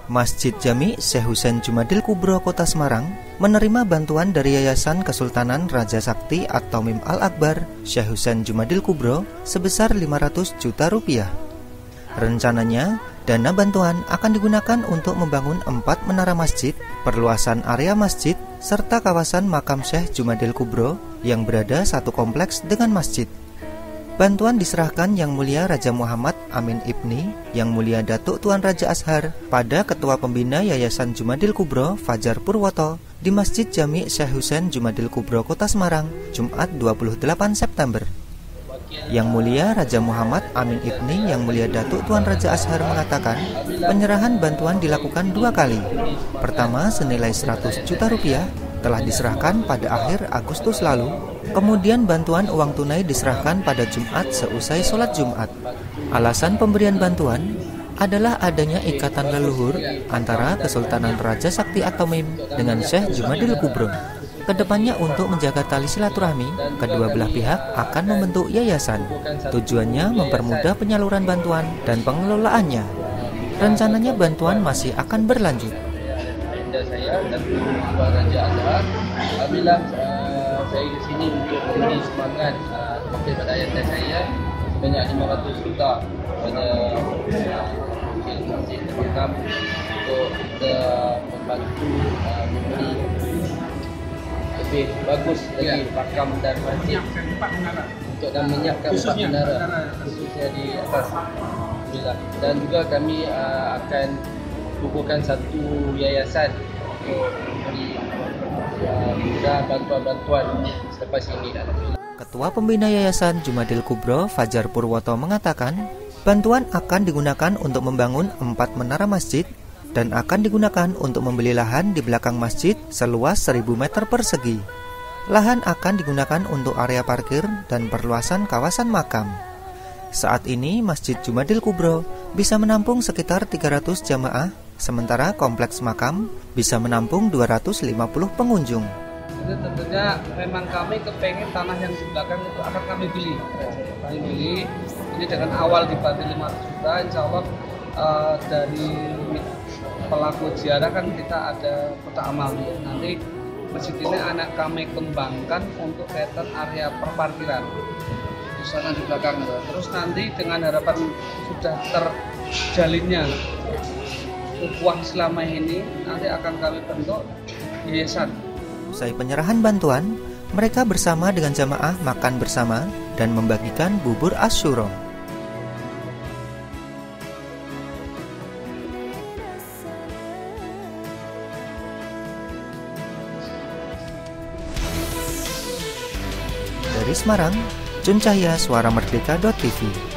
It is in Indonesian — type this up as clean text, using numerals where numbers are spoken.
Masjid Jami Syekh Husain Jumadil Kubro Kota Semarang menerima bantuan dari Yayasan Kesultanan Raja Sakti atau Mim Al-Akbar Syekh Husain Jumadil Kubro sebesar 500 juta rupiah. Rencananya, dana bantuan akan digunakan untuk membangun 4 menara masjid, perluasan area masjid, serta kawasan makam Syekh Jumadil Kubro yang berada satu kompleks dengan masjid. Bantuan diserahkan Yang Mulia Raja Muhammad Amin Ibni, Yang Mulia Datuk Tuan Raja Ashar pada Ketua Pembina Yayasan Jumadil Kubro Fajar Purwoto di Masjid Jami Syekh Husain Jumadil Kubro Kota Semarang, Jumat 28 September. Yang Mulia Raja Muhammad Amin Ibni, Yang Mulia Datuk Tuan Raja Ashar mengatakan penyerahan bantuan dilakukan 2 kali. Pertama senilai 100 juta rupiah telah diserahkan pada akhir Agustus lalu. Kemudian bantuan uang tunai diserahkan pada Jumat seusai sholat Jumat. Alasan pemberian bantuan adalah adanya ikatan leluhur antara Kesultanan Raja Sakti atau Mim dengan Syekh Jumadil Kubro. Kedepannya untuk menjaga tali silaturahmi, kedua belah pihak akan membentuk yayasan. Tujuannya mempermudah penyaluran bantuan dan pengelolaannya. Rencananya bantuan masih akan berlanjut. Saya dan Tuan Raja Ashar, alhamdulillah saya di sini untuk memberi semangat kepada ayah saya sebanyak 500 juta pada masjid makam untuk kita membantu memberi lebih bagus lagi makam dan masjid untuk dan menyiapkan 4 menara khususnya di atas. Alhamdulillah. Dan juga kami akan kukuhkan satu yayasan untuk memberi bantuan-bantuan selepas ini. Ketua Pembina Yayasan Jumadil Kubro Fajar Purwoto mengatakan bantuan akan digunakan untuk membangun 4 menara masjid dan akan digunakan untuk membeli lahan di belakang masjid seluas 1000 meter persegi. Lahan akan digunakan untuk area parkir dan perluasan kawasan makam. Saat ini Masjid Jumadil Kubro bisa menampung sekitar 300 jamaah, sementara kompleks makam bisa menampung 250 pengunjung. Itu tentunya memang kami kepengen tanah yang di belakang itu akan kami beli. Kami beli ini dengan awal dibantu 500 juta, insya Allah dari pelaku ziarah kan kita ada kotak amal. Nanti masjid ini anak kami kembangkan untuk kaitan area perparkiran di sana di belakang. Terus nanti dengan harapan sudah terjalinnya ukhuwah selama ini, nanti akan kami bentuk yayasan. Usai penyerahan bantuan, mereka bersama dengan jamaah makan bersama dan membagikan bubur Asyura. Dari Semarang, Jun Cahya, Suara Merdeka.tv.